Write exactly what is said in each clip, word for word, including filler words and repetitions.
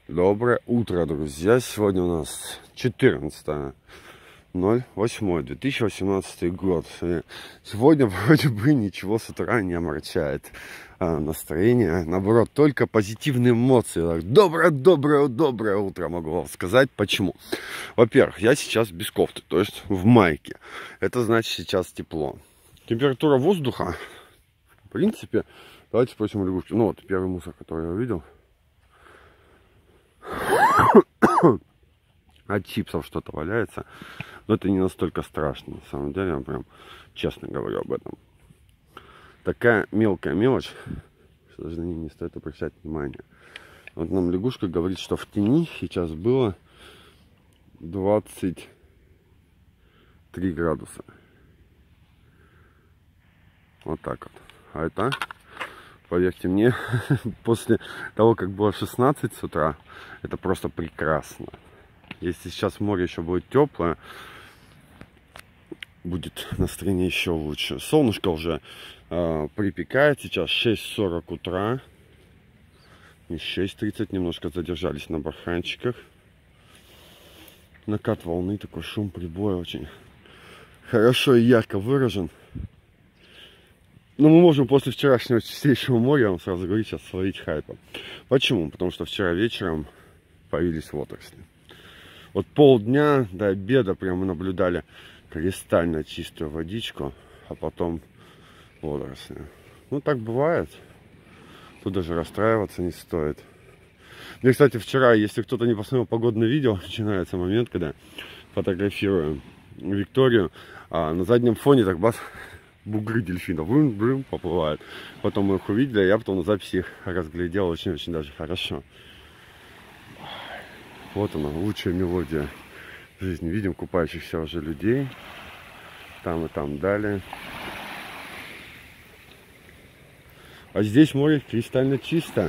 Доброе утро, друзья! Сегодня у нас четырнадцатое ноль восьмое две тысячи восемнадцатый год. И сегодня вроде бы ничего с утра не омрачает а, настроение. Наоборот, только позитивные эмоции. Доброе, доброе, доброе утро, могу вам сказать. Почему? Во-первых, я сейчас без кофты, то есть в майке. Это значит, сейчас тепло. Температура воздуха, в принципе, давайте спросим лягушки. Ну вот, первый мусор, который я увидел. От чипсов что-то валяется. Но это не настолько страшно. На самом деле, я прям честно говорю об этом. Такая мелкая мелочь, что даже на ней не стоит обращать внимание. Вот нам лягушка говорит, что в тени сейчас было двадцать три градуса. Вот так вот. А это, поверьте мне, после того, как было шестнадцать с утра, это просто прекрасно. Если сейчас море еще будет теплое, будет настроение еще лучше. Солнышко уже э, припекает. Сейчас шесть сорок утра. И шесть тридцать. Немножко задержались на барханчиках. Накат волны, такой шум прибоя очень хорошо и ярко выражен. Но мы можем после вчерашнего чистейшего моря, я вам сразу говорю, сейчас словить хайпа. Почему? Потому что вчера вечером появились водоросли. Вот полдня до обеда прямо мы наблюдали кристально чистую водичку, а потом водоросли. Ну, так бывает. Тут даже расстраиваться не стоит. Мне, кстати, вчера, если кто-то не посмотрел погодное видео, начинается момент, когда фотографирую Викторию, а на заднем фоне так бас, бугры дельфинов брым-брым поплывают. Потом мы их увидели, а я потом на записи их разглядел очень-очень даже хорошо. Вот она, лучшая мелодия жизни. Видим купающихся уже людей. Там и там далее. А здесь море кристально чисто.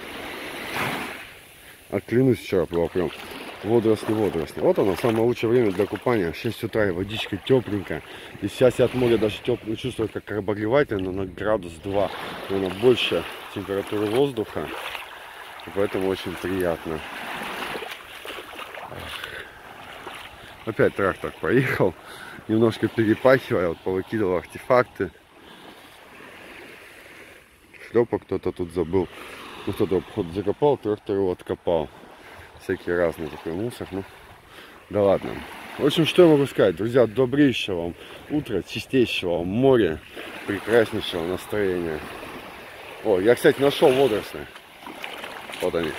А клянусь, вчера было прям водоросли, водоросли. Вот оно, самое лучшее время для купания. шесть утра, и водичка тепленькая. И сейчас я от моря даже теплую чувствую, как обогреватель, но на градус два. Наверное, больше температуры воздуха. И поэтому очень приятно. Опять трактор поехал, немножко перепахивая, вот повыкидывал артефакты. Шлепок кто-то тут забыл. Ну, кто-то, походу, закопал, трактор его откопал. Всякие разные такой мусор. Ну, да ладно. В общем, что я могу сказать, друзья, добрейшего вам утра, чистейшего вам моря, прекраснейшего настроения. О, я, кстати, нашел водоросли. Вот они.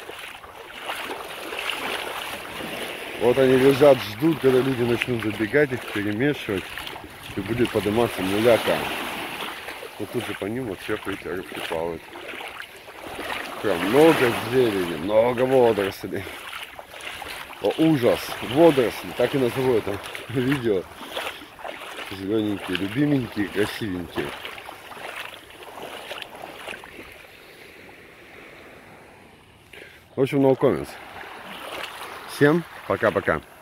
Вот они лежат, ждут, когда люди начнут забегать, их перемешивать, и будет подниматься муляка. Вот тут же по ним вот сверху эти рыбки плавают. Прям много зелени, много водорослей. О, ужас! Водоросли, так и назову это видео. Зелененькие, любименькие, красивенькие. В общем, no comments. Всем пока-пока.